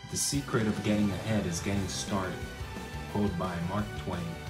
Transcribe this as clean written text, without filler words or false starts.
The secret of getting ahead is getting started. Quote by Mark Twain.